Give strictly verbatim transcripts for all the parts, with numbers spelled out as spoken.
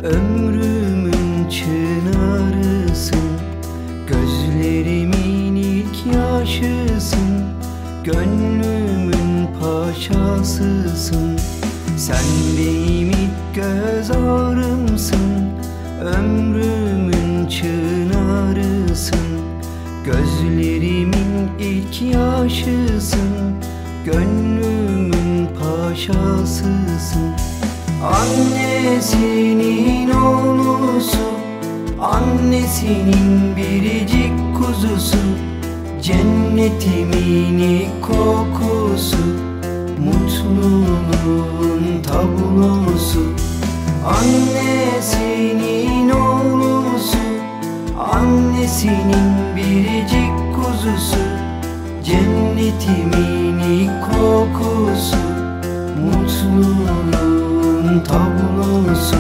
Ömrümün çınarısın, gözlerimin ilk yaşısın, gönlümün paşasısın. Sen benim ilk göz ağrımsın, ömrümün çınarısın, gözlerimin ilk yaşısın, gönlümün paşasısın. Annesinin oğlusu, annesinin biricik kuzusu, cennetimin ilk kokusu, mutluluğun tablosu. Annesinin oğlusu, annesinin biricik kuzusu, cennetimin ilk kokusu, mutluluğun tablosu.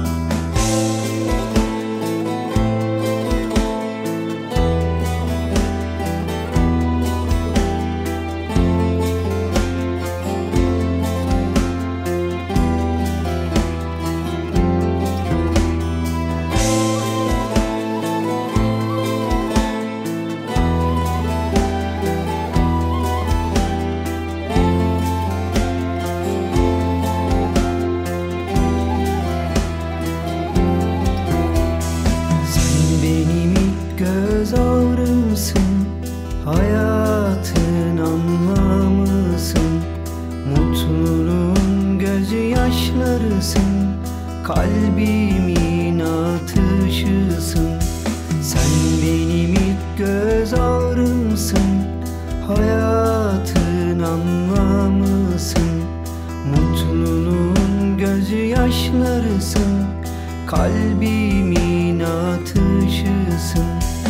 Göz ağrımsın, hayatın anlamısın, mutluluğun gözyaşlarısın, kalbimin atışısın. Sen benim ilk göz ağrımsın, hayatın anlamısın, mutluluğun gözyaşlarısın, kalbimin atışısın.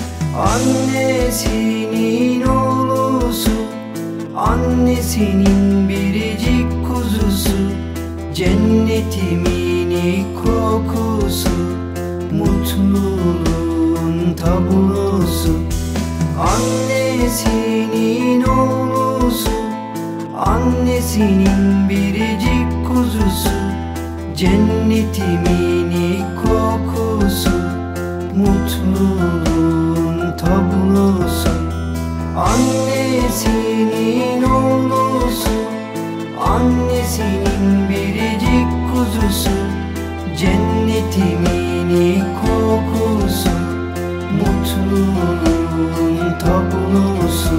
Annesinin oğlusu, annesinin biricik kuzusu, cennetimin ilk kokusu, mutluluğun tablosu. Annesinin oğlusu, annesinin biricik kuzusu, cennetimin ilk kokusu, mutluluğun tablosu. Annesinin oğlusu, annesinin biricik kuzusu, cennetimin ilk kokusu, mutluluğun tablosu.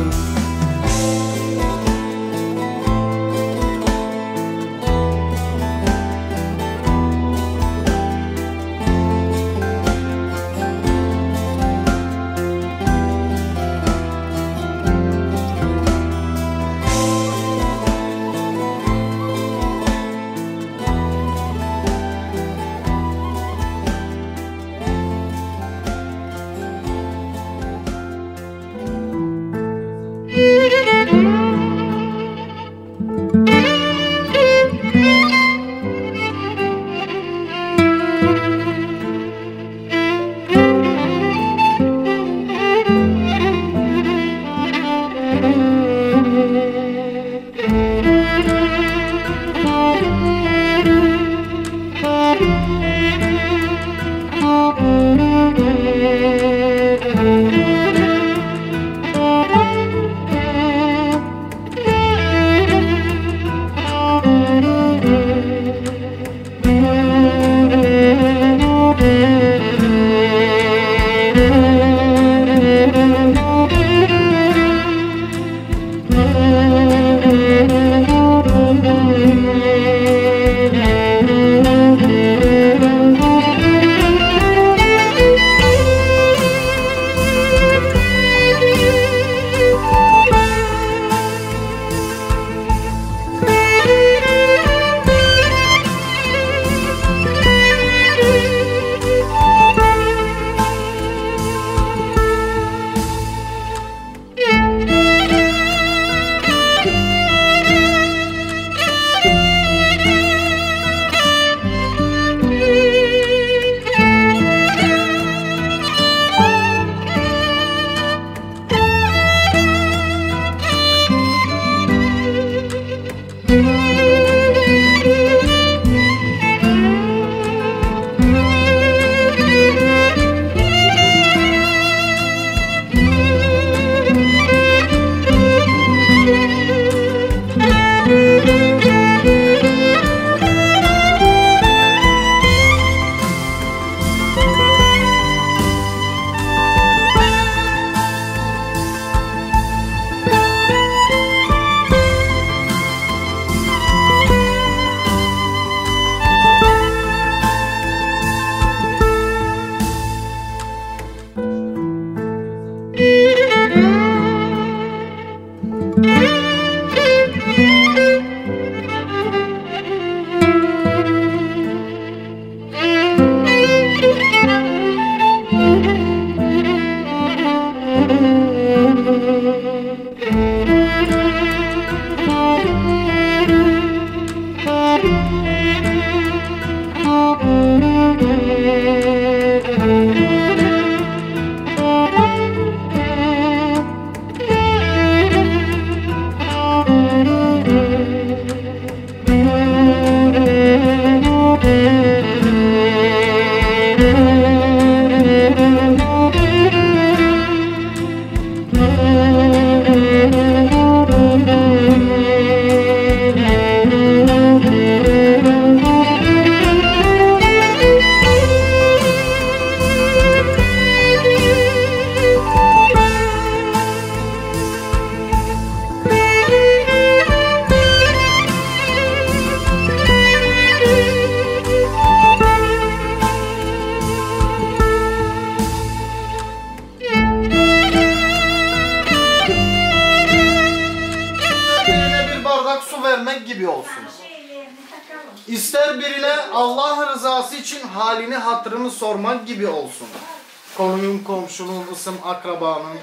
İster birine Allah rızası için halini hatırını sormak gibi olsun. Konunun, komşunun, ısım akrabanın.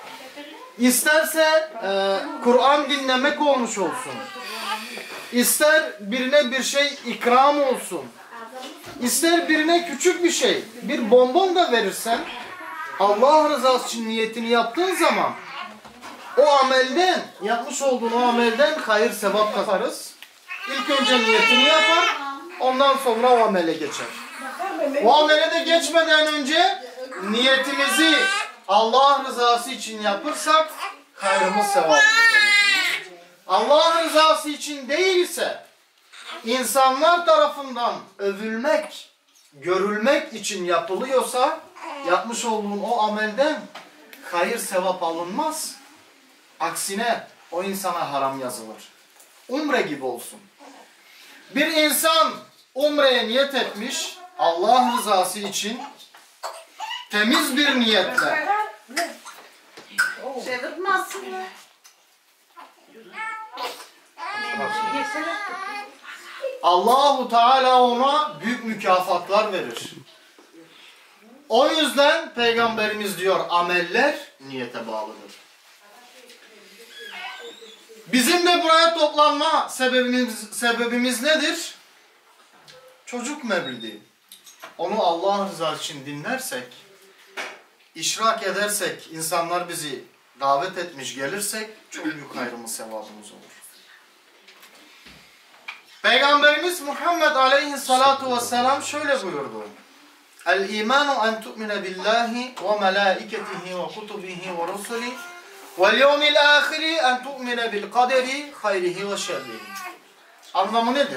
İsterse e, Kur'an dinlemek olmuş olsun. İster birine bir şey ikram olsun. İster birine küçük bir şey, bir bonbon da verirsen, Allah rızası için niyetini yaptığın zaman o amelden, yapmış olduğun o amelden hayır sevap kazarız. İlk önce niyetini yapar, ondan sonra o amele geçer. O amele de geçmeden önce niyetimizi Allah rızası için yapırsak hayrımız sevabımız olur. Allah rızası için değilse insanlar tarafından övülmek, görülmek için yapılıyorsa yapmış olduğun o amelden hayır sevap alınmaz. Aksine o insana haram yazılır. Umre gibi olsun. Bir insan umreye niyet etmiş, Allah rızası için temiz bir niyetle. Allahu Teala ona büyük mükafatlar verir. O yüzden Peygamberimiz diyor, ameller niyete bağlıdır. Bizim de buraya toplanma sebebimiz, sebebimiz nedir? Çocuk mevlidi. Onu Allah rızası için dinlersek, işrak edersek, insanlar bizi davet etmiş gelirsek çok büyük hayrımız, sevabımız olur. Peygamberimiz Muhammed aleyhissalatu vesselam şöyle buyurdu. El-imanu en tu'mine billahi ve melaiketihi ve kutubihi ve rusulihi vel yevmil ahiri en tu'mine bil kaderi hayrihi ve şerrihi. Anlamı nedir?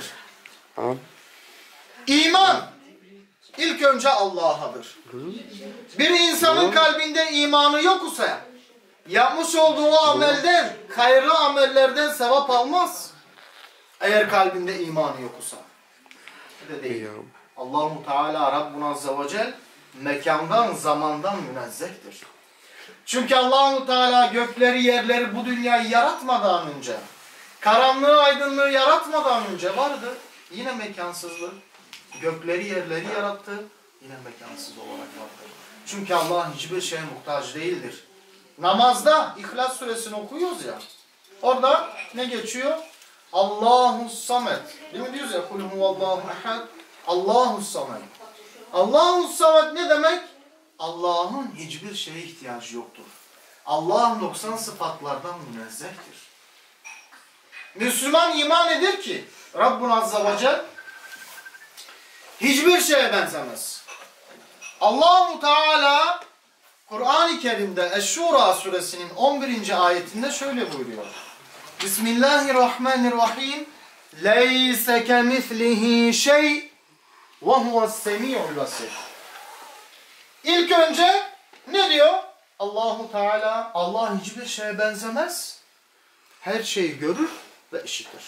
İman ilk önce Allah'adır. Bir insanın kalbinde imanı yok ise yapmış olduğu o amelden, hayırlı amellerden sevap almaz. Eğer kalbinde imanı yok ise. De değil. Allahu Teala Rabbuna Azze ve Celle mekandan, zamandan münezzehtir. Çünkü Allahu Teala gökleri, yerleri, bu dünyayı yaratmadan önce, karanlığı, aydınlığı yaratmadan önce vardı. Yine mekansızlık. Gökleri, yerleri yarattı. Yine mekansız olarak vardır. Çünkü Allah hiçbir şeye muhtaç değildir. Namazda İhlas suresini okuyoruz ya. Orada ne geçiyor? Allahus samet. Değil mi diyoruz ya? Kul huvallahu ehad. Allahus samet. Allahus samet ne demek? Allah'ın hiçbir şeye ihtiyacı yoktur. Allah noksan sıfatlardan münezzehtir. Müslüman iman eder ki Rabbun Azze ve Celle hiçbir şeye benzemez. Allahu Teala Kur'an-ı Kerim'de Eş-Şura suresinin on birinci ayetinde şöyle buyuruyor. Bismillahirrahmanirrahim. Leyse kemislihi şey ve huve's-semî'ul basîr. İlk önce ne diyor? Allahu Teala, Allah hiçbir şeye benzemez. Her şeyi görür ve işitir.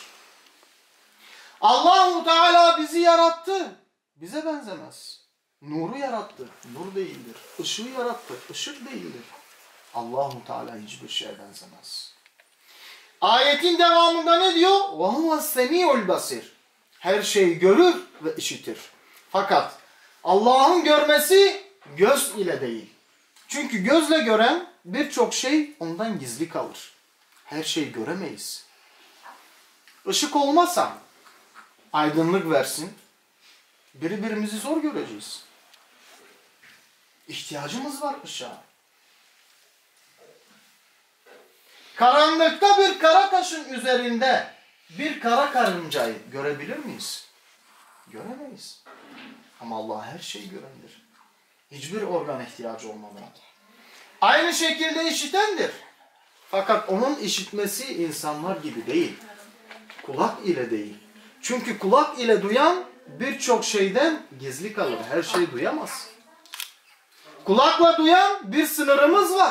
Allahu Teala bizi yarattı. Bize benzemez. Nuru yarattı. Nur değildir. Işığı yarattı. Işık değildir. Allahu Teala hiçbir şeye benzemez. Ayetin devamında ne diyor? وَهُوَ السَّمِيعُ الْبَصِيرُ. Her şeyi görür ve işitir. Fakat Allah'ın görmesi göz ile değil. Çünkü gözle gören birçok şey ondan gizli kalır. Her şeyi göremeyiz. Işık olmasa, aydınlık versin, birbirimizi zor göreceğiz. İhtiyacımız var ışığa. Karanlıkta bir kara taşın üzerinde bir kara karıncayı görebilir miyiz? Göremeyiz. Ama Allah her şeyi görendir. Hiçbir organ ihtiyacı olmadan. Aynı şekilde işitendir. Fakat onun işitmesi insanlar gibi değil. Kulak ile değil. Çünkü kulak ile duyan birçok şeyden gizli kalır. Her şeyi duyamaz. Kulakla duyan bir sınırımız var.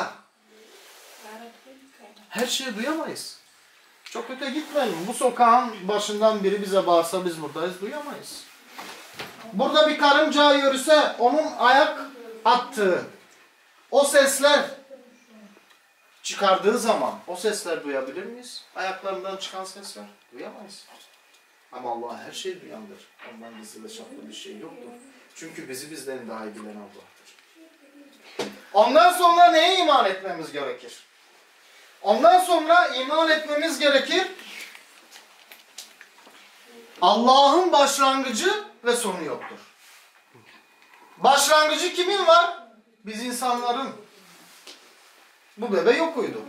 Her şeyi duyamayız. Çok öte gitmeyelim. Bu sokağın başından biri bize bağırsa biz buradayız, duyamayız. Burada bir karınca yürüse onun ayak attığı o sesler çıkardığı zaman o sesler duyabilir miyiz? Ayaklarından çıkan sesler duyamayız. Ama Allah her şeyi duyandır. Ondan gizli ve saklı bir şey yoktur. Çünkü bizi bizden daha iyi bilen Allah'tır. Ondan sonra neye iman etmemiz gerekir? Ondan sonra iman etmemiz gerekir. Allah'ın başlangıcı ve sonu yoktur. Başlangıcı kimin var? Biz insanların. Bu bebe yok uydu.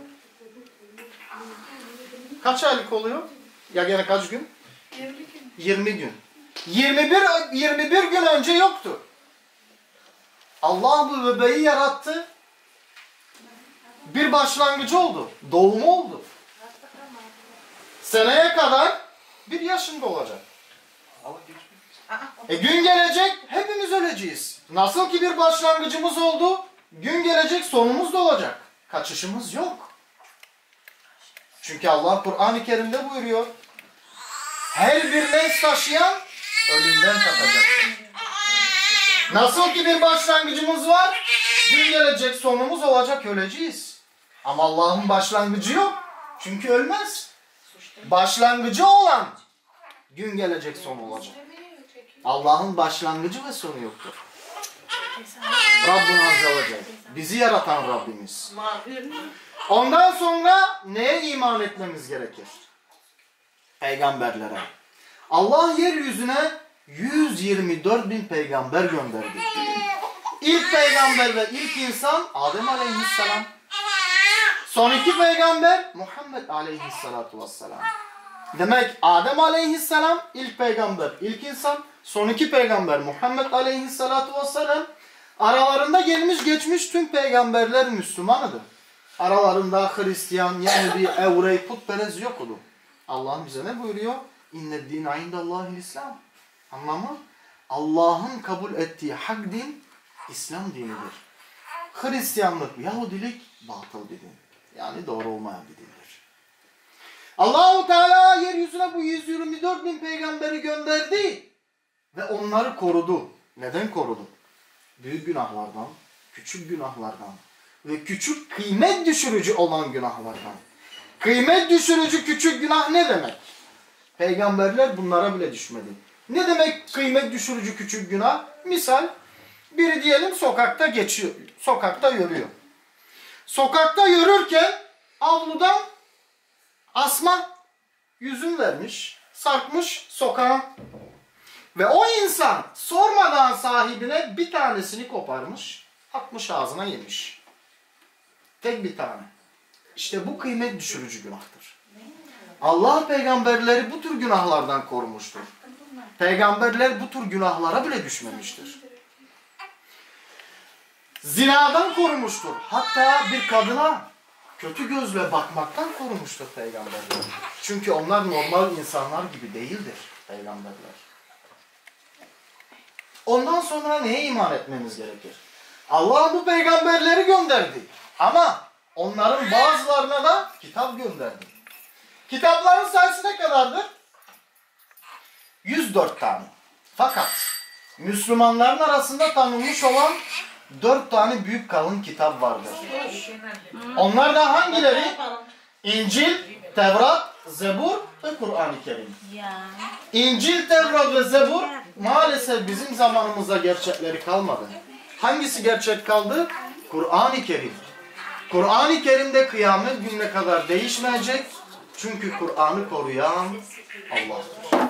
Kaç aylık oluyor? Ya gene kaç gün? yirmi gün. yirmi bir, yirmi bir gün önce yoktu. Allah bu bebeği yarattı. Bir başlangıcı oldu. Doğumu oldu. Seneye kadar bir yaşında olacak. E gün gelecek hepimiz öleceğiz. Nasıl ki bir başlangıcımız oldu, gün gelecek sonumuz da olacak. Kaçışımız yok. Çünkü Allah Kur'an-ı Kerim'de buyuruyor. Her bir nefs taşıyan ölümden tadacaktır. Nasıl ki bir başlangıcımız var, gün gelecek sonumuz olacak, öleceğiz. Ama Allah'ın başlangıcı yok. Çünkü ölmez. Başlangıcı olan gün gelecek son olacak. Allah'ın başlangıcı ve sonu yoktur. Rabbun Azze ve Celle. Bizi yaratan Rabbimiz. Ondan sonra neye iman etmemiz gerekir? Peygamberlere. Allah yeryüzüne yüz yirmi dört bin peygamber gönderdi. İlk peygamber ve ilk insan Adem Aleyhisselam. Son iki peygamber Muhammed Aleyhisselatu Vesselam. Demek Adem Aleyhisselam ilk peygamber, ilk insan. Son iki peygamber Muhammed Aleyhisselatu Vesselam. Aralarında gelmiş geçmiş tüm peygamberler Müslümanıdır. Aralarında Hristiyan, Yahudi, Evrey, putperest yoktu. Allah bize ne buyuruyor? İnned dîne indallâhil İslam. Anlamı? Allah'ın kabul ettiği hak din İslam dinidir. Hristiyanlık, Yahudilik batıl bir din. Yani doğru olmayan bir dindir. Allah-u Teala yeryüzüne bu yüz yirmi dört bin peygamberi gönderdi ve onları korudu. Neden korudu? Büyük günahlardan, küçük günahlardan ve küçük kıymet düşürücü olan günahlardan. Kıymet düşürücü küçük günah ne demek? Peygamberler bunlara bile düşmedi. Ne demek kıymet düşürücü küçük günah? Misal, biri diyelim sokakta geçiyor, sokakta yürüyor. Sokakta yürürken avludan asma yüzün vermiş, sarkmış sokağa. Ve o insan sormadan sahibine bir tanesini koparmış, atmış ağzına yemiş. Tek bir tane. İşte bu kıymet düşürücü günahtır. Allah peygamberleri bu tür günahlardan korumuştur. Peygamberler bu tür günahlara bile düşmemiştir. Zinadan korumuştur. Hatta bir kadına kötü gözle bakmaktan korumuştur peygamberler. Çünkü onlar normal insanlar gibi değildir peygamberler. Ondan sonra neye iman etmemiz gerekir? Allah bu peygamberleri gönderdi. Ama onların bazılarına da kitap gönderdi. Kitapların sayısı ne kadardır? yüz dört tane. Fakat Müslümanların arasında tanınmış olan dört tane büyük kalın kitap vardır. Onlar da hangileri? İncil, Tevrat, Zebur ve Kur'an-ı Kerim. İncil, Tevrat ve Zebur maalesef bizim zamanımızda gerçekleri kalmadı. Hangisi gerçek kaldı? Kur'an-ı Kerim. Kur'an-ı Kerim'de kıyamet gününe kadar değişmeyecek. Çünkü Kur'an'ı koruyan Allah'tır.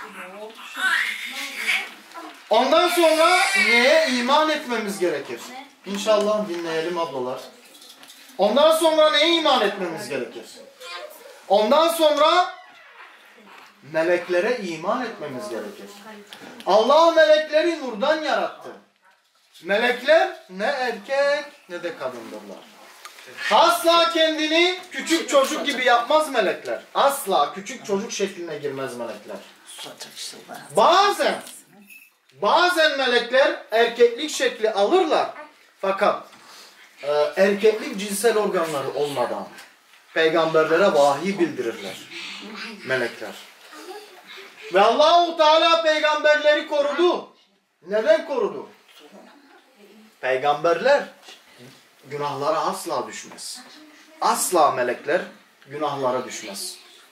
Ondan sonra neye iman etmemiz gerekir? İnşallah dinleyelim ablalar. Ondan sonra neye iman etmemiz gerekir? Ondan sonra meleklere iman etmemiz gerekir. Allah melekleri nurdan yarattı. Melekler ne erkek ne de kadındırlar. Asla kendini küçük çocuk gibi yapmaz melekler. Asla küçük çocuk şekline girmez melekler. Bazen bazen melekler erkeklik şekli alırlar. Fakat e, erkeklik cinsel organları olmadan peygamberlere vahiy bildirirler melekler. Ve Allah-u Teala peygamberleri korudu. Neden korudu? Peygamberler günahlara asla düşmez. Asla melekler günahlara düşmez.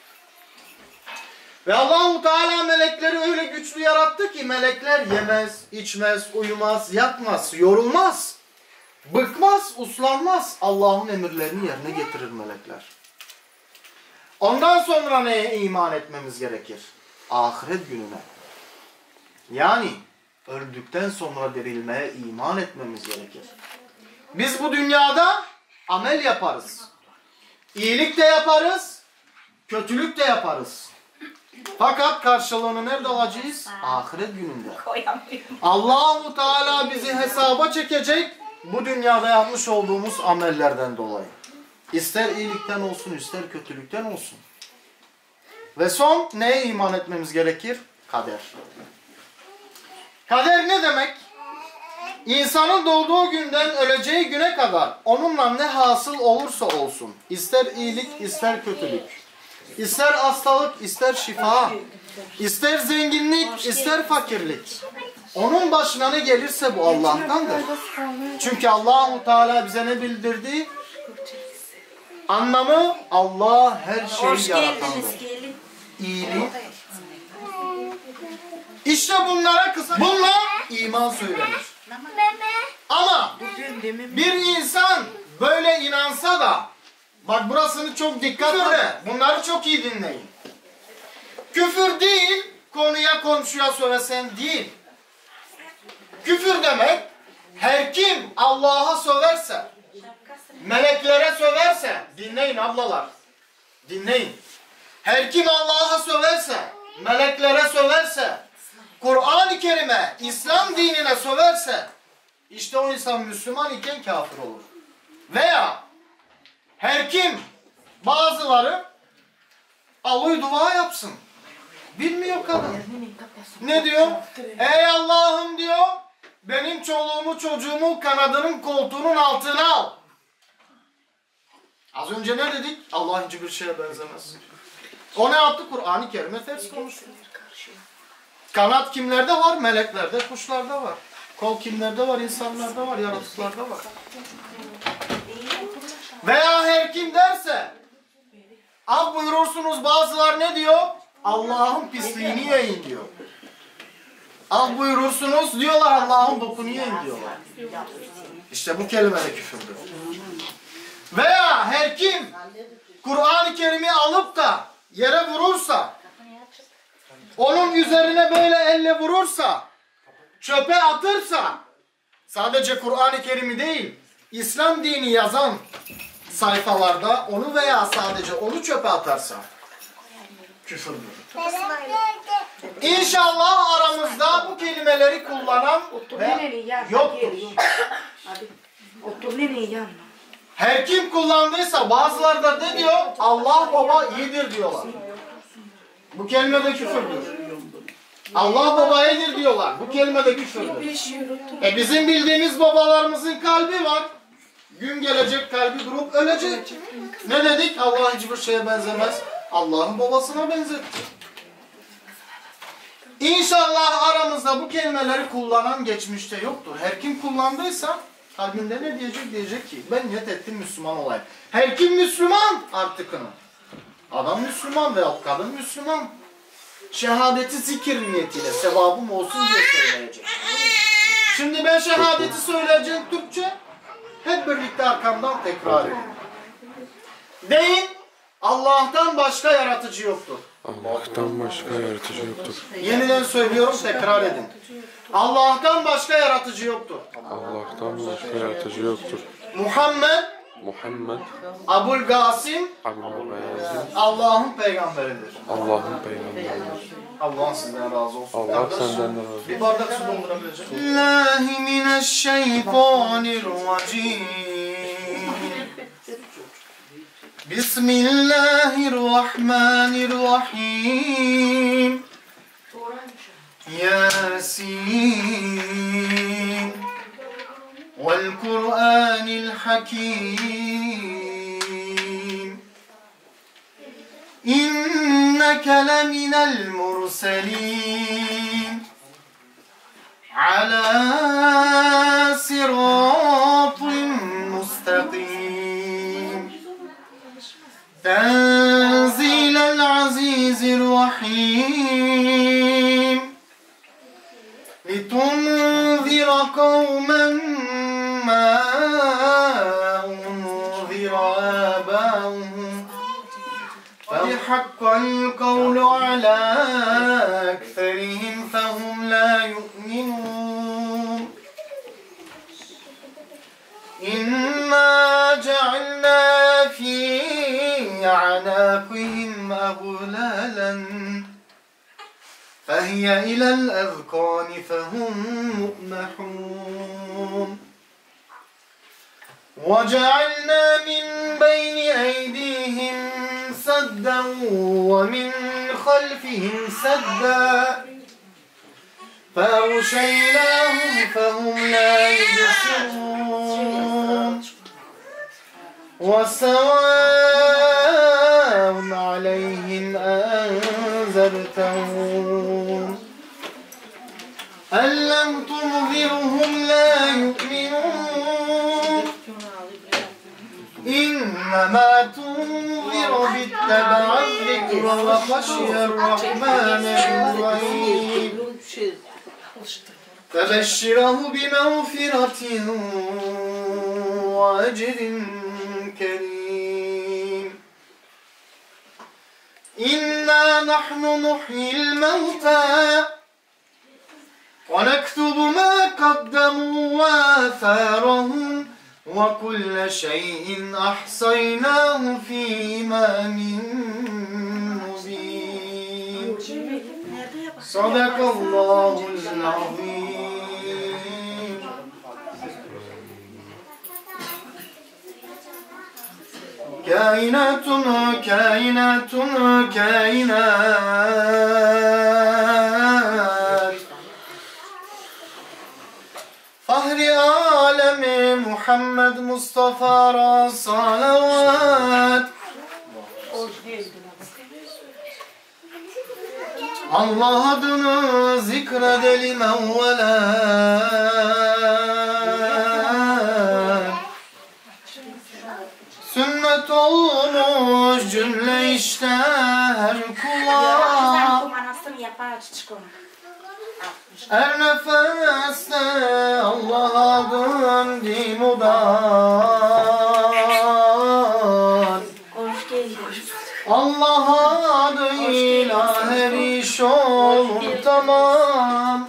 Ve Allah-u Teala melekleri öyle güçlü yarattı ki melekler yemez, içmez, uyumaz, yatmaz, yorulmaz, bıkmaz, uslanmaz. Allah'ın emirlerini yerine getirir melekler. Ondan sonra neye iman etmemiz gerekir? Ahiret gününe. Yani öldükten sonra dirilmeye iman etmemiz gerekir. Biz bu dünyada amel yaparız. İyilik de yaparız, kötülük de yaparız. Fakat karşılığını nerede alacağız? Ahiret gününde. Allah-u Teala bizi hesaba çekecek bu dünyada yapmış olduğumuz amellerden dolayı. İster iyilikten olsun, ister kötülükten olsun. Ve son neye iman etmemiz gerekir? Kader. Kader ne demek? İnsanın doğduğu günden öleceği güne kadar onunla ne hasıl olursa olsun, ister iyilik, ister kötülük, ister hastalık, ister şifa, ister zenginlik, ister fakirlik, onun başına ne gelirse bu Allah'tandır. Çünkü Allah-u Teala bize ne bildirdi? Anlamı Allah her şeyi yaratandır. İyiliği. İşte bunlara kısa, bununla iman söylenir. Ama bir insan böyle inansa da, bak burasını çok dikkatle, bunları çok iyi dinleyin. Küfür değil, konuya komşuya söylesen değil. Küfür demek, her kim Allah'a söverse, meleklere söverse, dinleyin ablalar, dinleyin. Her kim Allah'a söverse, meleklere söverse, Kur'an-ı Kerim'e, İslam dinine söverse, işte o insan Müslüman iken kafir olur. Veya her kim, bazıları alıy dua yapsın. Bilmiyor kadın. Ne diyor? Ey Allah'ım diyor, benim çoluğumu çocuğumu kanadının koltuğunun altına al. Az önce ne dedik? Allah hiçbir şeye benzemez. O ne yaptı? Kur'an-ı Kerim'e ters konuştu. Kanat kimlerde var? Meleklerde, kuşlarda var. Kol kimlerde var? İnsanlarda var, yaratıklarda var. Veya her kim derse, af buyurursunuz, bazılar ne diyor? Allah'ın pisliğini yiyin diyor. Af buyurursunuz diyorlar, Allah'ın bokunu yiyin diyorlar. İşte bu kelime de küfürdür. Veya her kim Kur'an-ı Kerim'i alıp da yere vurursa, onun üzerine böyle elle vurursa, çöpe atırsa, sadece Kur'an-ı Kerim'i değil, İslam dini yazan sayfalarda onu veya sadece onu çöpe atarsa, küfürdür. İnşallah aramızda bu kelimeleri kullanan ve yoktur. Her kim kullandıysa bazıları da ne diyor? Allah baba iyidir diyorlar. Bu kelime de küfürdür. Allah baba iyidir diyorlar. Bu kelime de küfürdür. E bizim bildiğimiz babalarımızın kalbi var. Gün gelecek kalbi durup ölecek. Ne dedik? Allah hiçbir şeye benzemez. Allah'ın babasına benzetti. İnşallah aramızda bu kelimeleri kullanan geçmişte yoktur. Her kim kullandıysa kalbinde ne diyecek? Diyecek ki ben niyet ettim Müslüman olayım. Her kim Müslüman artıkını. Adam Müslüman veya kadın Müslüman. Şehadeti zikir niyetiyle sevabım olsun diye söyleyecek. Şimdi ben şehadeti söyleyeceğim Türkçe. Hep birlikte arkamdan tekrar edin. Deyin, Allah'tan başka yaratıcı yoktur. Allah'tan başka yaratıcı yoktur. Yeniden söylüyorum, tekrar edin. Allah'tan başka yaratıcı yoktur. Allah'tan başka yaratıcı yoktur. Muhammed, Muhammed, Abul Gasim, Abdülbeyaz'ın Allah'ın peygamberidir. Allah'ın peygamberidir. Allah sizden razı olsun. Allah senden de razı olsun. Bir bardak su doldurabilecek miyim? Billahi mineşşeytanirracim. Bismillahirrahmanirrahim. Yasin. Vel Kur'anil Hakim. İnneke leminel murselin. Ala siratin mustakim. Tenzilel azizir rahim. Litunzira kavmen ma unzira abahum. فحق القول على أكثرهم فهم لا يؤمنون إنا جعلنا في أعناقهم أغلالا فهي إلى الأذقان فهم مقمحون وجعلنا من بين أيديهم سدا ومن خلفهم سدا فأغشيناهم فهم لا يبصرون وسواء عليهم أأنذرتهم أن لم تنذرهم لا يؤمنون إنما تنذر باتبع الذكر وخشي الرحمن بالغيب فبشره بمغفرة وأجر كريم إنا نحن نحيي الموتى ونكتب ما قدموا وآثارهم وكل شيء أحصيناه في إمام مبين صدق الله العظيم. كائنات كائنات كائنات فهر عالم محمد Mustafa salavat. Allah adını zikredelim evvelen. Sünnet olmuş cümle işte her kula. Her nefeste Allah adın dimudan. Allah adıyla her iş olur tamam.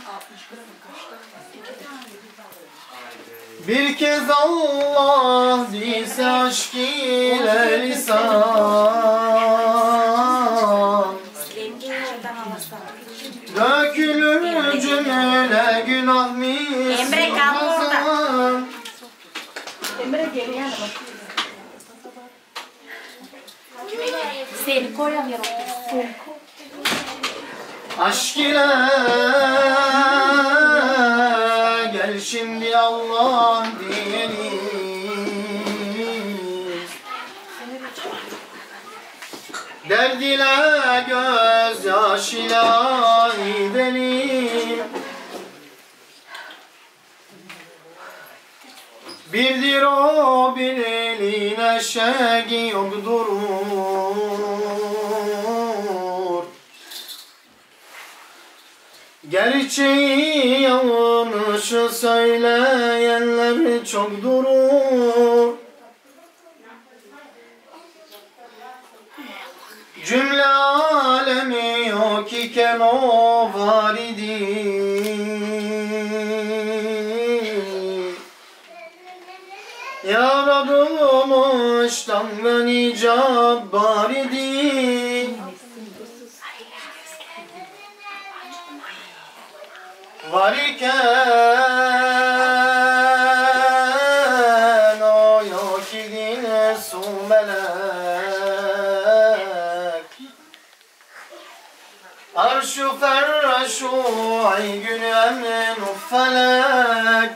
Bir kez Allah diyse aşk ile lisan. Dökülür cümle günah misli. Emre kal orada. Emre gel yanıma. Seni koyamıyorum. Aşk ile gel şimdi Allah diyelim. Derd ile gözyaş ile gidelim. Birdir o bir eline şegi yokturur. Gerçeği yanlışı söyleyenler çok durur. Cümle alemi yok iken o var idi. Yaratılmıştan gani cabbar idi. Var iken o yok idin su melek. Arşu ferraşu ay günü emin felek.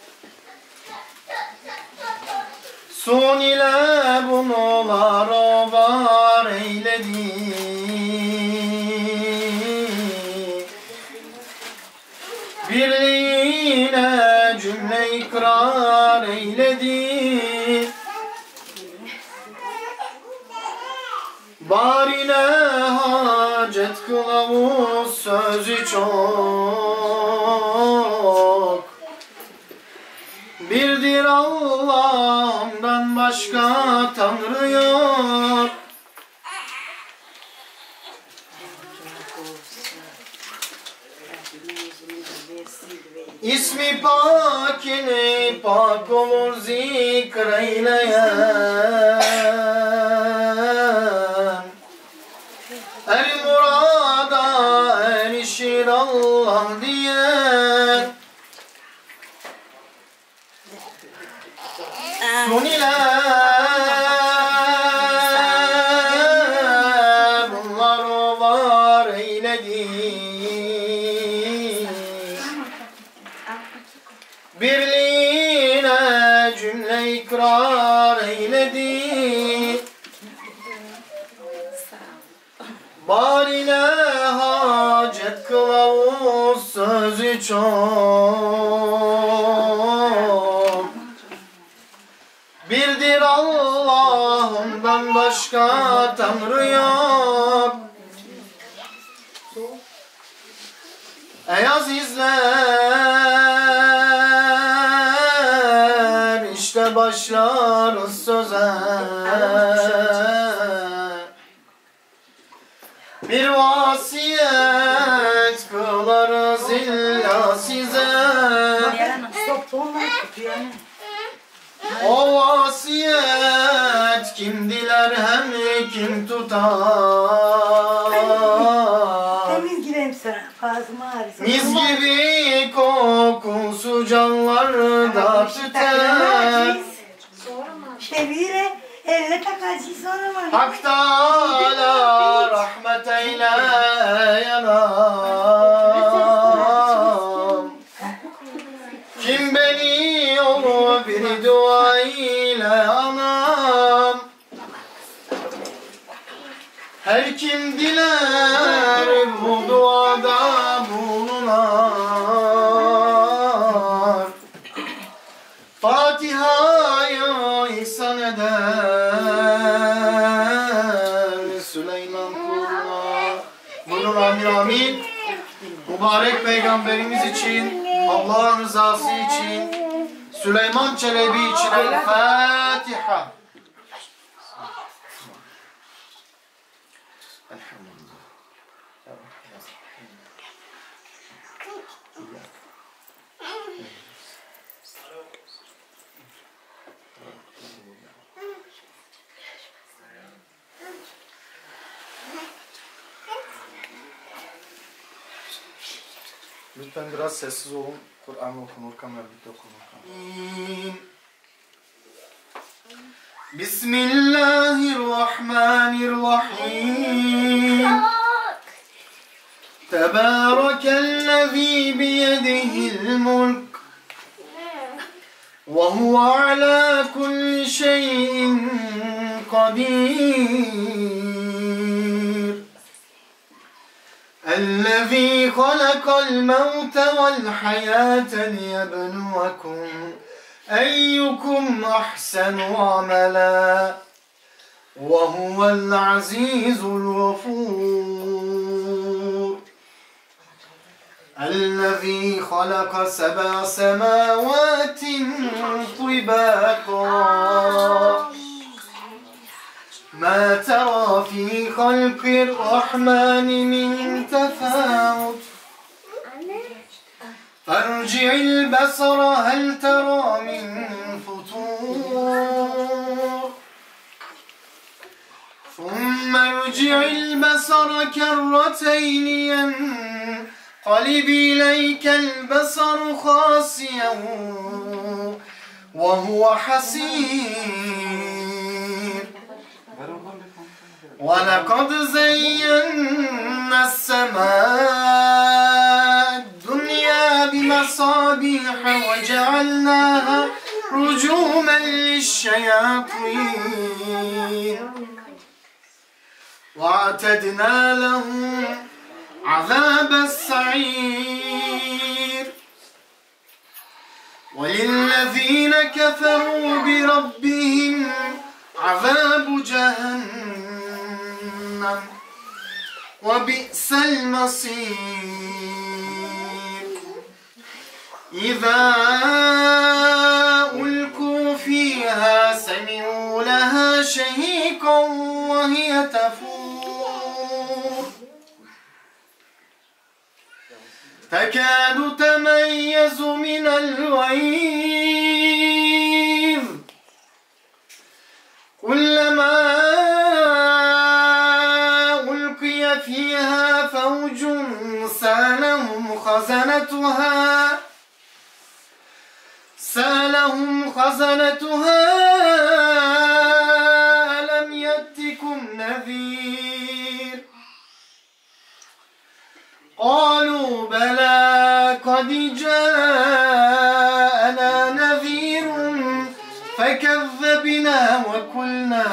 Sun ile bunlar var eyledi. Birliğine cümle ikrar eyledi. Barine hacet kılavuz sözü çok. Birdir Allah'ımdan başka Tanrı yok. İsmi pakini pak olur zikreyleyen. Er murada erişir Allah diyen. Sun ile bunlar o var eyledi. Birliğine cümle ikrar eyledi. Barine hacet kılavuz sözü çok. Birdir Allah'ımdan başka Tanrı yok. Ey azizler, işte başlarız söze. Bir vasiyet kılarız illa size. O vasiyet kim diler hem kim tutar. Temiz gireyim sana, fazla ağrısın. Mis gibi kokusu canlarda tüter. Şevire, elle takacı sonra mı? Hak Teâlâ rahmet eyle yanam. Kim beni onu bir dua ile anam. Her kim diler bu duada bulunar. Fatiha'yı ihsan eder Süleyman kuluna. Bunun amin amin. Mübarek peygamberimiz için, Allah'ın rızası için, Süleyman Çelebi için El Fatiha. Lütfen biraz sessiz olun. Kur'an okunurken ve birlikte okunurken. بسم الله الرحمن الرحيم تبارك الذي بيده الملك وهو على كل شيء قدير الذي خلق الموت والحياة ليبلوكم أيكم أحسن عملا وهو العزيز الغفور الذي خلق سبع سماوات طباقا ما ترى في خلق الرحمن من تفاوت فارجع البصر هل ترى من فطور ثم ارجع البصر كرتين ينقلب إليك البصر خاسئا وهو حسير ولقد زينا السماء الدنيا بمصابيح وجعلناها رجوما للشياطين واعتدنا لهم عذاب السعير وللذين كفروا بربهم عذاب جهنم وبئس المصير إذا ألقوا فيها سمعوا لها شهيقا وهي تفور تكاد تميز من الغيظ كلما ألقي فيها فوج سألهم خزنتها سألهم خزنتها ألم يأتكم نذير قالوا بلى قد جاءنا نذير فكذبنا وقلنا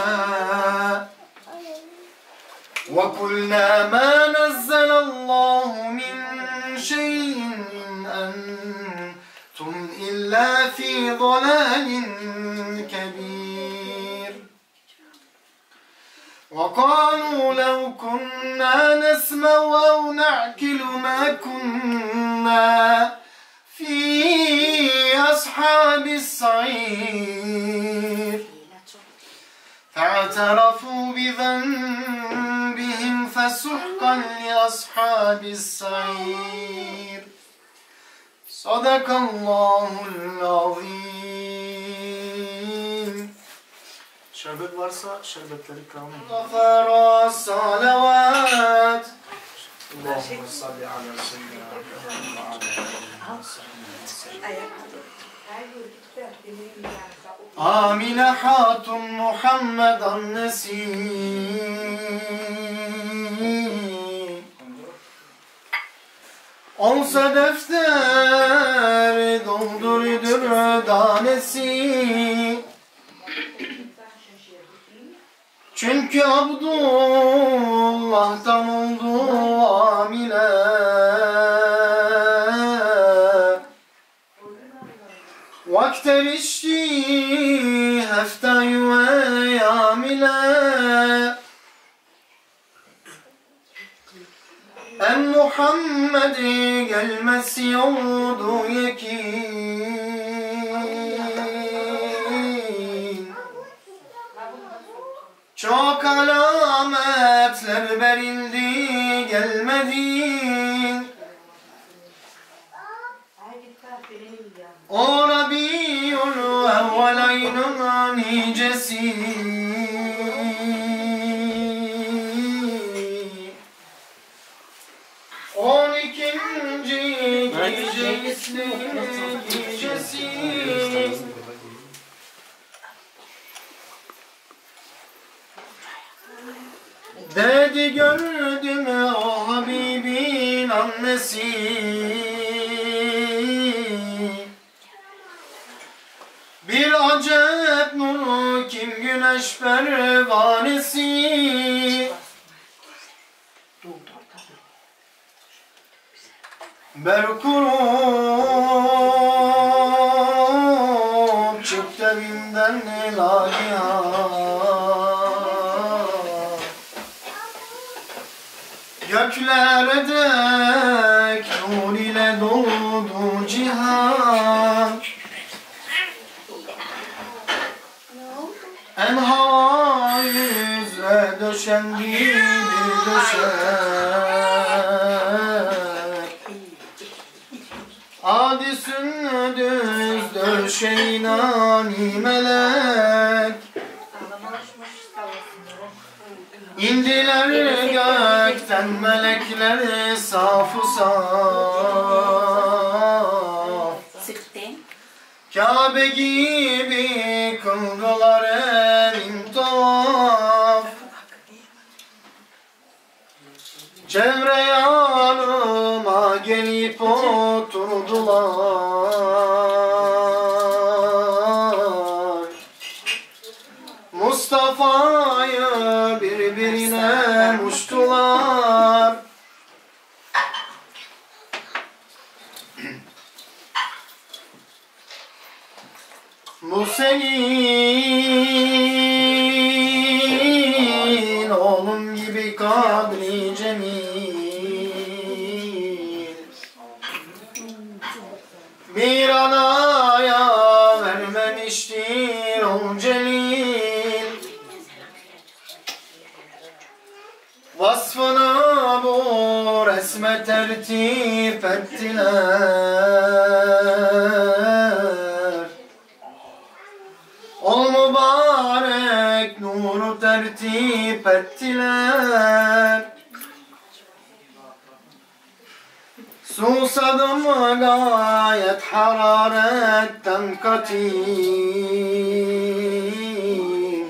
وقلنا ما نزل الله من شيء إن أنتم إلا في ضلال كبير وقالوا لو كنا نسمع أو نعقل ما كنا في أصحاب السعير فاعترفوا بذنبهم فسحقا لأصحاب السعير صدق الله العظيم. Şerbet varsa şerbetleri ikram edin. Gafara salavat. Allahümme salli ala seyyidina Amine Hatun Muhammed annesi olsa defter doldurdur danesi çünkü Abdullah'tan oldu amile vakt erişti heftayı ve amile en Muhammed'i gelmesi oldu yekin çok alametler verildi gelmedi o Rabiul evvel ayının nicesi on ikinci gecesi gecesi gördüm o Habibin annesi. Bir acep nuru kim güneş pervanesi. Berkurup çıktı evinden ilahiya. Göklere dek nur ile doldu cihan. En hava yüze döşendi bir döşek. Adi sündüz döşeynani melek. İndiler gökten melekler saf-ı saf. Kabe gibi kıldılar evin tavaf. Çevre yanıma gelip oturdular. Mustafa'yı birbirine muştular. Bu senin oğlum gibi kadri cemil. Bir anaya vermemiştir o celil. Vasfını bu resme tertip ettiler. O mübarek nuru tertip ettiler. Susadım gayet hararetten katil.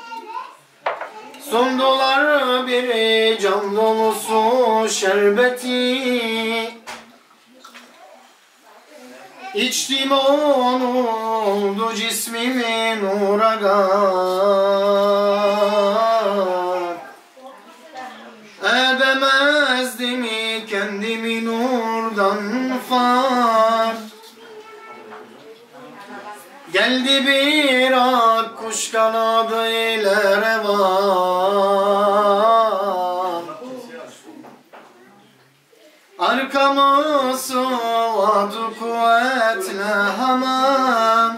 Sundular bir cam dolusu şerbeti. İçtim onu oldu cismimi nura gar. Edemezdim kendimi nurdan far. Geldi bir ak kuş kanadı ile revan. Arkamı sıvadı kuvvetle hamam.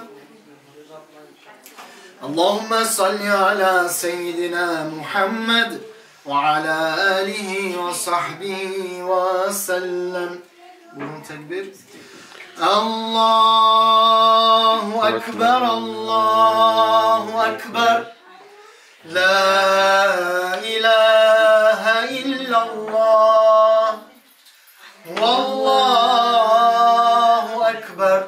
Allahümme salli ala seyyidina Muhammed ve ala alihi ve sahbihi ve sellem. Buyurun tekbir. Allahu Ekber, Allahu Ekber. La ilahe illallah. Vallahu Ekber.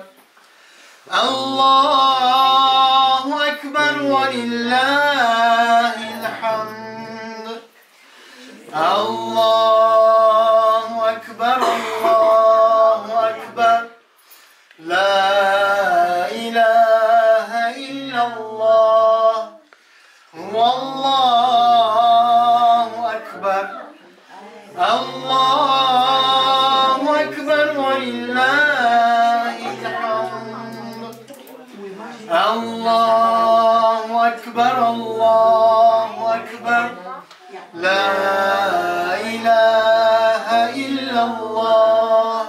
Allahu Ekber ve lillahil hamd. Allahu Ekber, Allahu Ekber. La ilahe illallah. Vallahu Ekber. Allahu Ekber ve lillahil hamd. Allahu Ekber, Allahu Ekber. La ilahe illallah.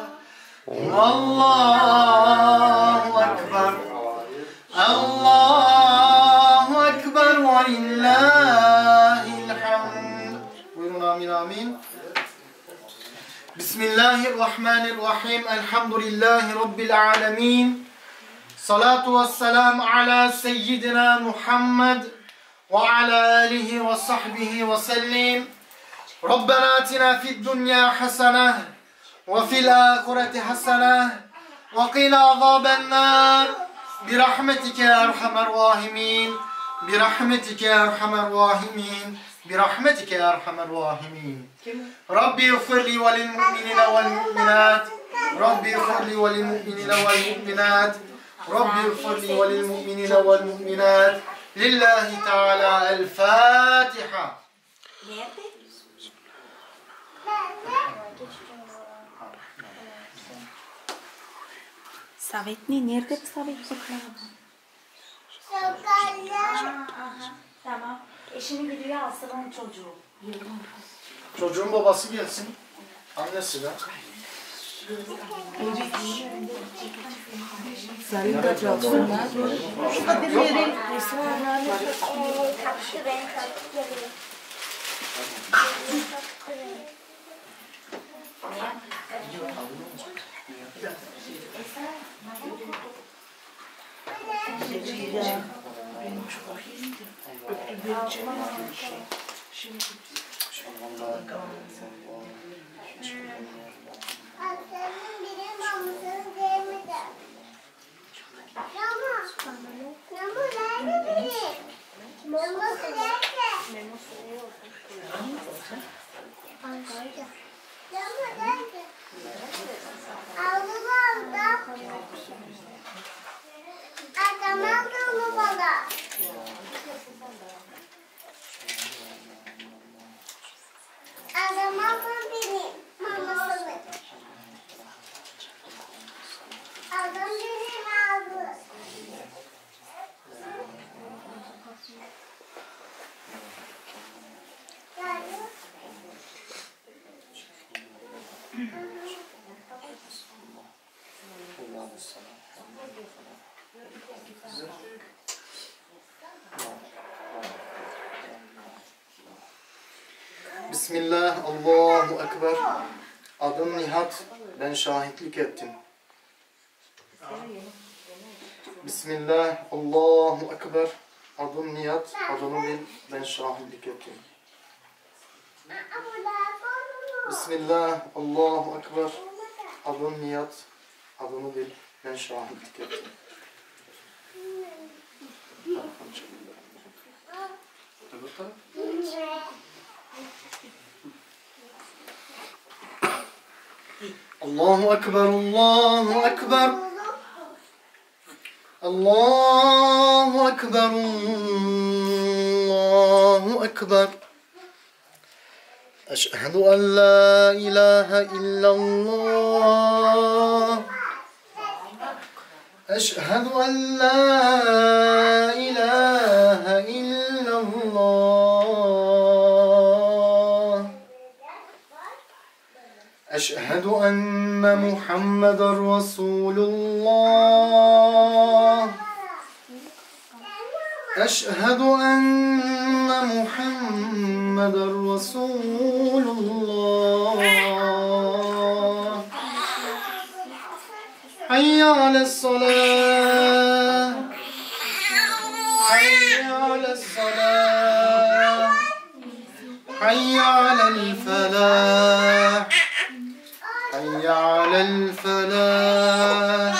Vallahu Ekber. Allahu Ekber ve lillahil hamd. Buyurun amin amin. Bismillahirrahmanirrahim. Elhamdülillahi Rabbil alemin. Salatu vesselamu ala seyyidina Muhammed ve ala alihi ve sahbihi ve sellim. Rabbena atina fid dunya haseneh ve fil ahireti haseneh ve qina azaben nar. Birahmetike ya erhamer rahimin. Birahmetike ya erhamer rahimin. برحمتك يا أرحم الراحمين ربي اغفر لي وللمؤمنين والمؤمنات ربي اغفر لي وللمؤمنين والمؤمنات ربي اغفر لي وللمؤمنين والمؤمنات لله تعالى الفاتحة. Savetni, nerede bu Savet bakalım? Tamam. Eşimi gidiyor alsın onun çocuğu. Çocuğun babası gelsin. Annesi de. Sarı da çalsınlar. Hadi verin. Annemin biri mamasını sevmedi. Mama. Mama nerede biri? Maması nerede? Mama nerede? Aldı aldı. Adam aldı onu bana. Adam aldı biri mamasını. Adam biri aldı. Bismillah, Allahu Ekber. Adım Nihat, ben şahitlik ettim. Bismillah, Allahu Ekber. Adım Nihat, adını bil, ben şahitlik ettim. Bismillah, Allahu Ekber. Adım Nihat, adını bil, ben şahitlik ettim. Allahu Ekber, Allahu Ekber. Allahu Ekber, Allahu Ekber. Eşhedü en la ilahe illallah. Eşhedü en la ilahe illallah. Eşhedü enne Muhammeden Resulullah. Eşhedü enne Muhammeden Resulullah. Hayy ale's-salâh. Hayy ale's-salâh. Hayy alel-felâh. Hayy alel-felâh.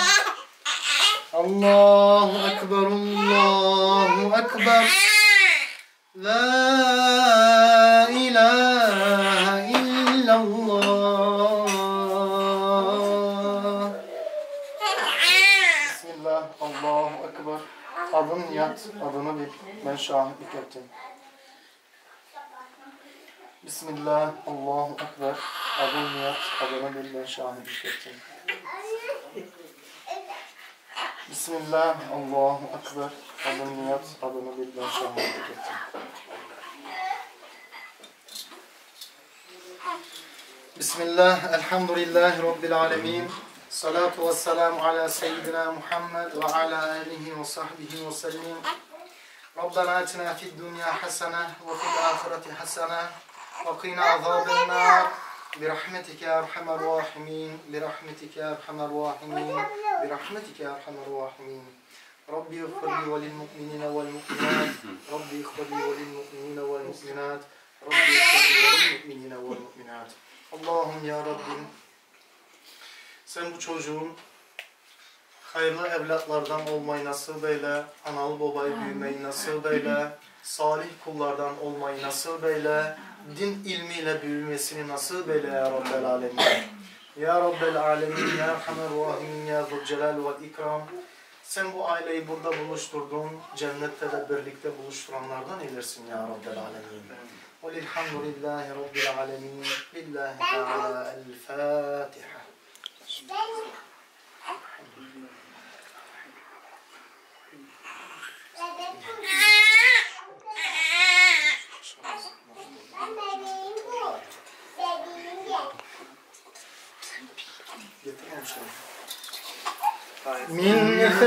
Allahu Ekber, Allahu Ekber. La ilahe illallah. Bismillah, Allahu Ekber. Adın Nihat, adını bil, ben şahitlik ettim. Bismillah, Allahu Ekber. Adın Nihat, adını bil, ben şahitlik ettim. Bismillah, Allahu Ekber. Adın Nihat, adını bil, ben şahitlik ettim. Bismillah, elhamdülillahi Rabbil alemin. Salatu ve selamu ala seyyidina Muhammed ve ala alihi ve sahbihi ve sellim. Rabbena atina fid dunya hasene ve fil ahireti hasene ve qina azaben nar. برحمتك يا أرحم الراحمين برحمتك يا أرحم الراحمين برحمتك يا أرحم الراحمين ربي اغفر لي وللمؤمنين والمؤمنات ربي اغفر لي وللمؤمنين والمؤمنات ربي اغفر لي وللمؤمنين والمؤمنات Allah'ım ya Rabbim, sen bu çocuğun hayırlı evlatlardan olmayı nasip eyle, analı babayı büyümeyi nasip eyle, salih kullardan olmayı nasip eyle. Din ilmiyle büyümesini nasip eyle ya Rabbel Alemin. Ya Rabbel Alemin, Ya Erhamer Rahimin, Ya Zülcelal ve İkram. Sen bu aileyi burada buluşturdun, cennette de birlikte buluşturanlardan eylersin ya Rabbel Alemin. Velhamdülillahi Rabbil Alemin. Lillahi Teala El-Fatiha. من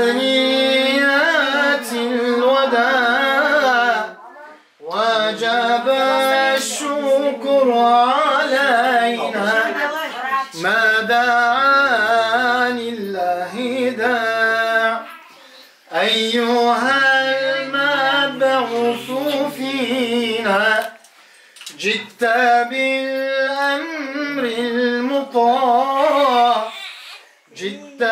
ثنيات الوداع وجب الشكر علينا ما دعا لله داع أيها المبعوث فينا جئت بالأمر المطاع جئت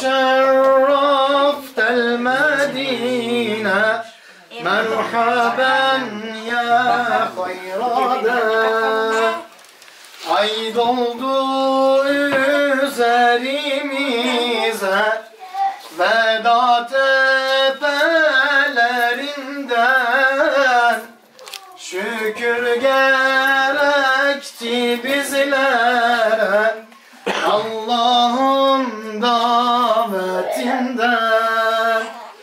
شرفت المدينة مرحبا يا خير داع Ay doldu üzerimize veda tepelerinden şükür gerekti bizlere Allah'ın davetinden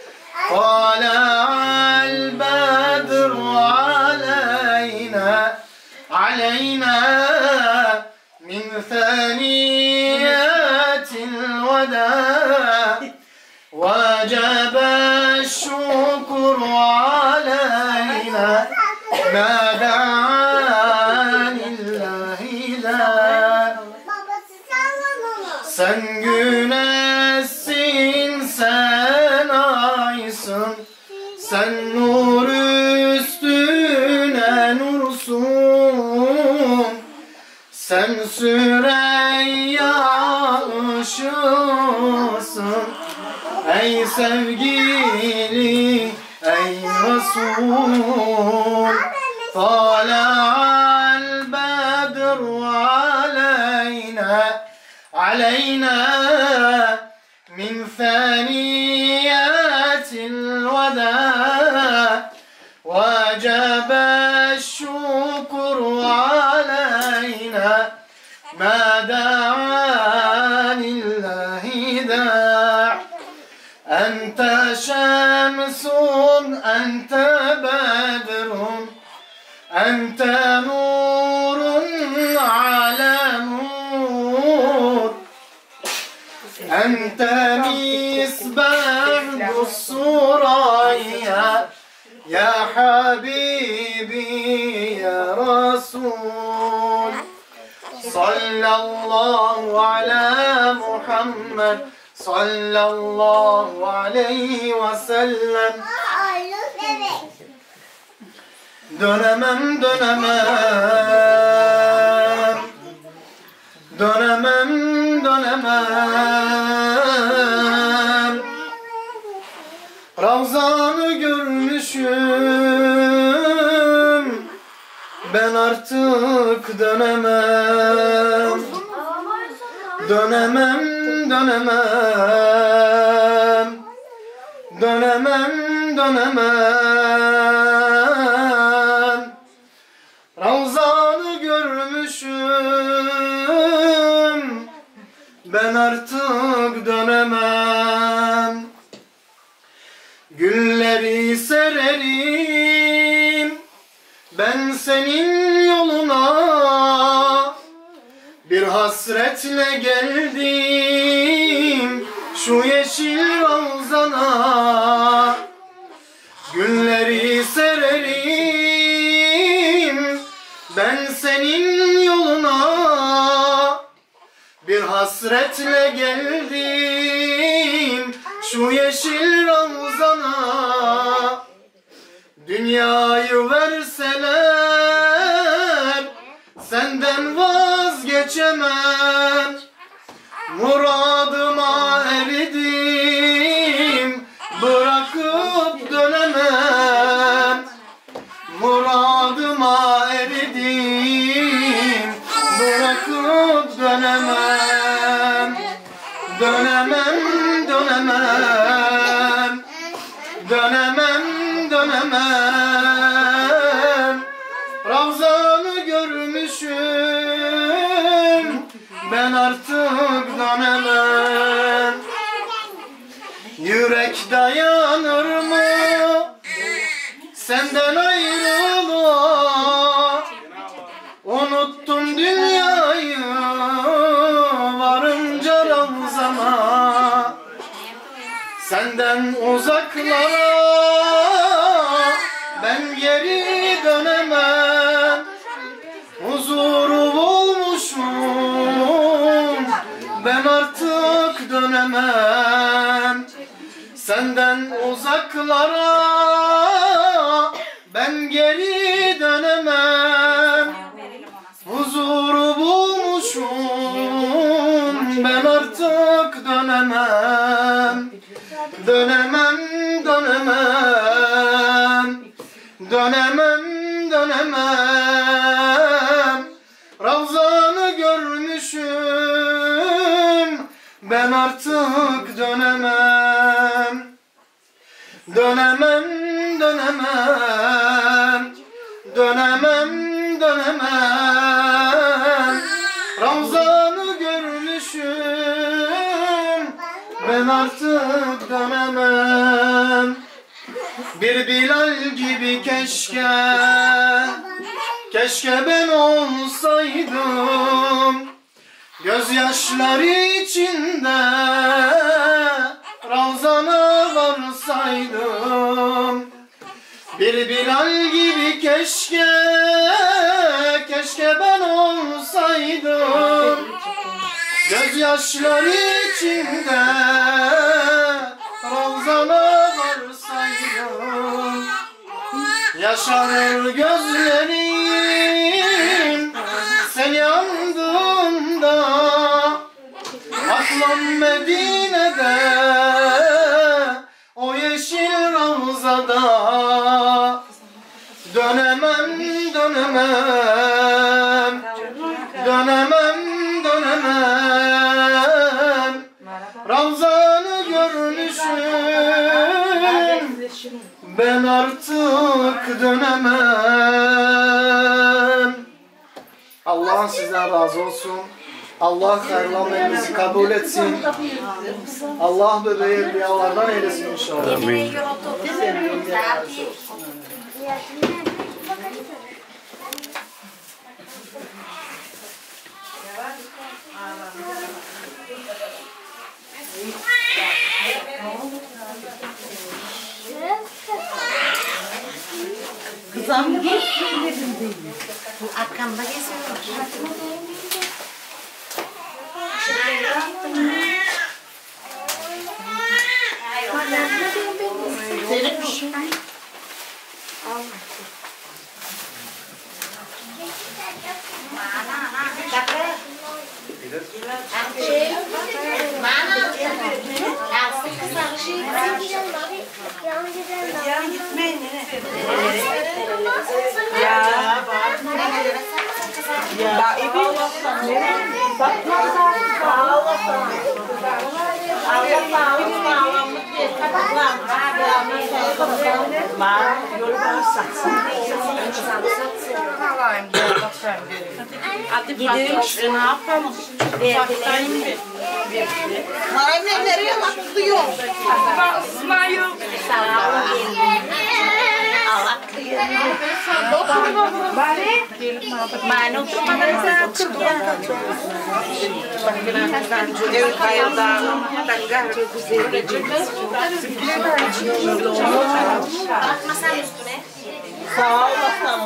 Tala'al bedru aleyna aleyna min thaniyatil veda vecebe şükru aleyna ma da'an illahi la. Sen güneşsin, sen aysın, sen nur üstüne nursun. Sen Süreyya ışığısın, ey sevgili, ey Resul. Tala'al bedru aleyna علينا من ثانيات الوداع وجب الشكر علينا ما دعا لله داع أنت شمس أنت بدر أنت نور على نور أنت مصباح السرايا يا حبيبي يا رسول صلى الله على محمد صلى الله عليه وسلم. Dönemem dönemem Dönemem dönemem Ravzanı görmüşüm Ben artık dönemem Dönemem dönemem Dönemem dönemem Ravzanı görmüşüm Ben artık dönemem Gülleri sererim Ben senin yoluna Bir hasretle geldim Şu yeşil ravzana Gülleri sererim Ben senin yoluna Bir hasretle geldim Şu yeşil ravzana Dünyayı verseler Senden vazgeçemem Muradıma eridim Bırakıp dönemem Dönemem, dönemem, dönemem, dönemem. Ravzanı görmüşüm, ben artık dönemem. Yürek dayanır mı senden ayrılığa? Unuttum dünyayı varınca Ravzana. Senden uzaklara ben geri dönemem. Huzuru bulmuşum, ben artık dönemem. Senden uzaklara ben geri dönemem. Huzuru bulmuşum, ben artık dönemem. Dönemem, dönemem, dönemem, dönemem. Ravzanı görmüşüm, ben artık dönemem. Dönemem, dönemem, dönemem, dönemem. Ravzanı görmüşüm, ben artık dönemem. Bir Bilal gibi keşke, keşke ben olsaydım. Gözyaşları içinde Ravzana varsaydım. Bir Bilal gibi keşke, keşke ben olsaydım. Gözyaşları içinde Ravzana varsaydım. Yaşarır gözlerim sen yandığında. Aklım Medine'de, o yeşil Ravzada. Dönemem, dönemem, dönemem, dönemem. Ravzanı görmüşüm, ben artık dönemem. Allah sizden razı olsun. Allah hayırlı amelinizi kabul etsin. Allah bebeği evliyalardan eylesin inşallah. Amin. Kızım git söyledim değil mi? Bu arkamda geziyor. Seyretmiş. Gidiyor. Ne yapalım? Uzaktayım. Anne nereye atlıyor? İsmail. Atlıyor. Bari. Mana oturmadan sen kırdılar. Evet hayırdan. Tanggal. Masanın üstüne. Sağ olasın.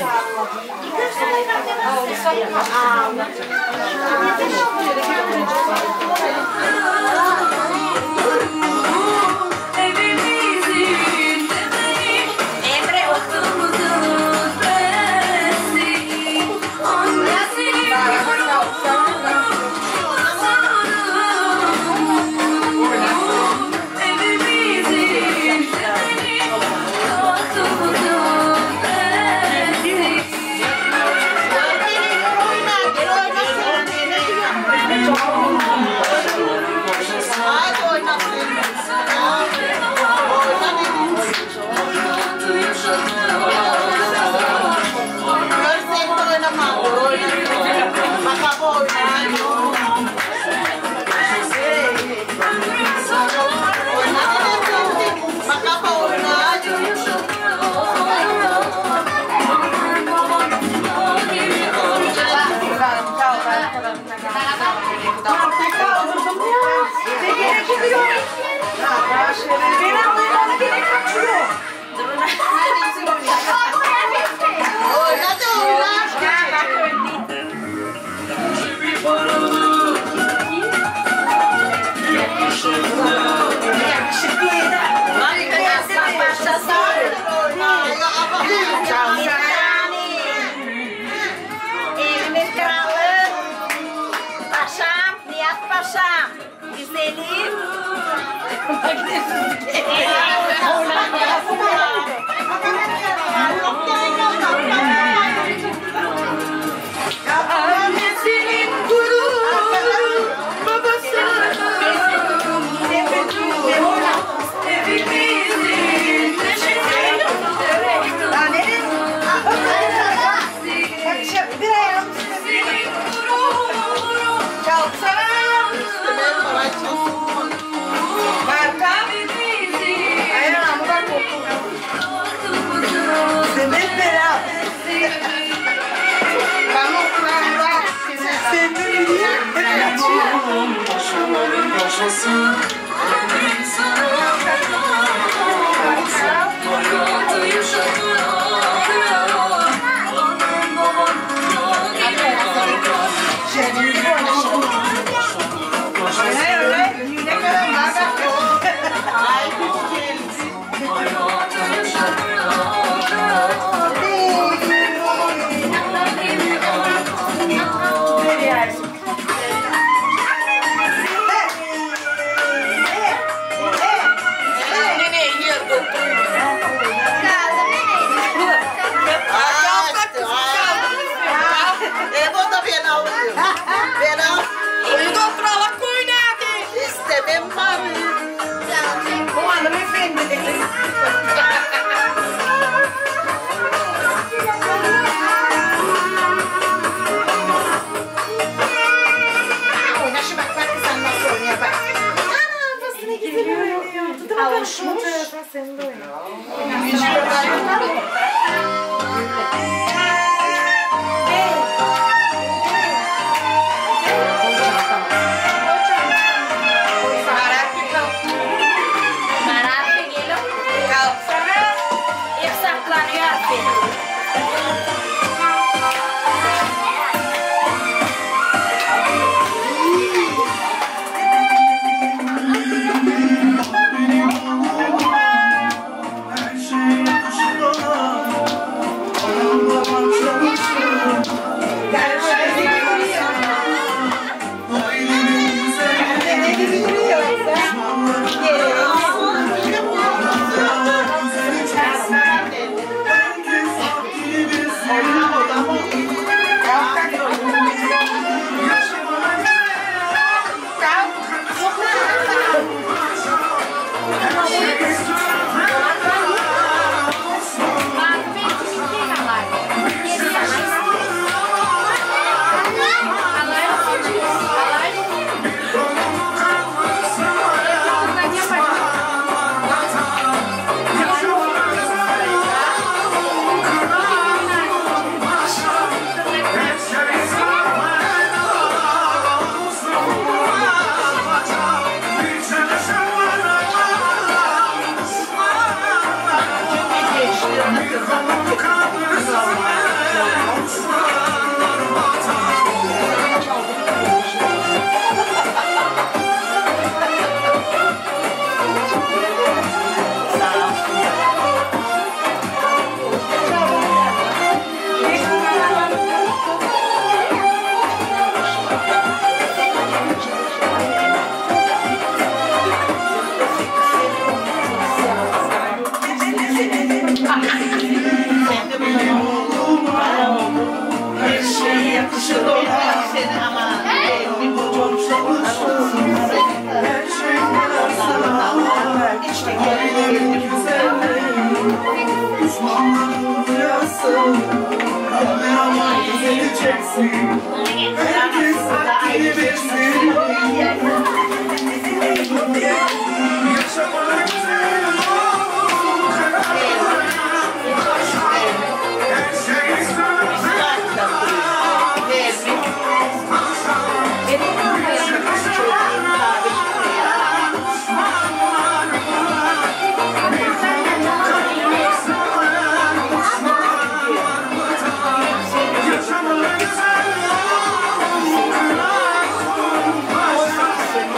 Emre Çok Annesinin gururu, babasının evimizin neşesi. Bir ayağım Senin gururun, çalsana. Ayağımı da kokun. Sebep beraber. Ben okullarda Sen de biliyorsun. Sen de oyna. Yaşamalı güzel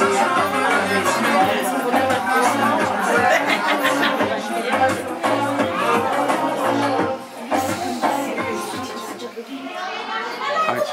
Aç.